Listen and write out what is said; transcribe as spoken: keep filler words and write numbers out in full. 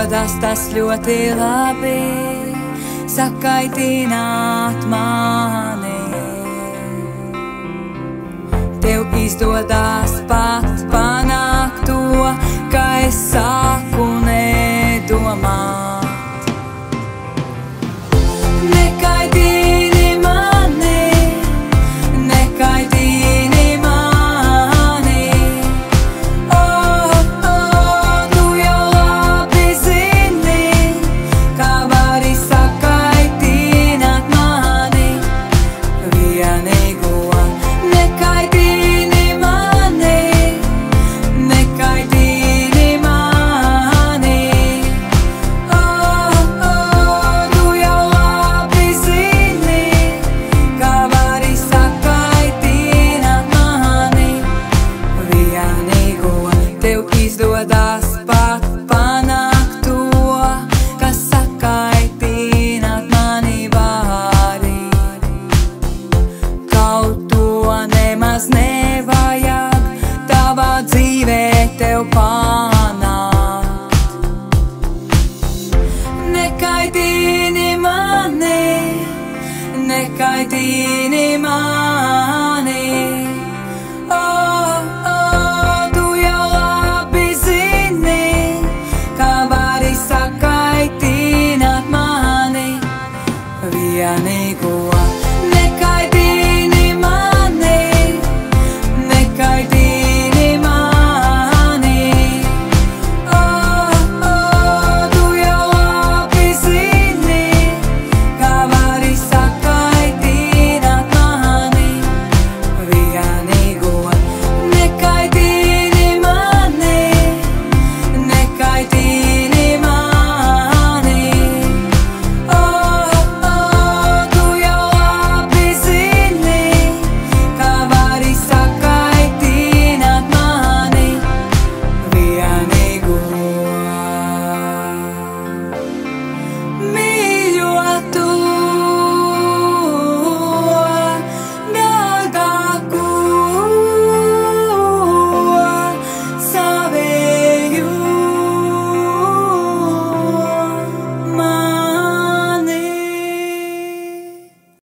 izdodas tas ļoti labi, sakaitināt mani. Tev izdodas pat panākt to, ka es sāku nedomāt. Nekaitini mani, nekaitini mani. Oh, oh, tu jau labi zini, kā vari sakaitināt mani vienīgo. Nekaitini mani, nekaitini mani. Oh, oh, tu jau labi zini, kā vari sakaitināt mani vienīgo. Tev izdodas pat panākt to, kas sakaitināt mani vari. Kaut to nemaz nevajag tavā dzīvē tev panākt. Nekaitini mani, nekaitini mani.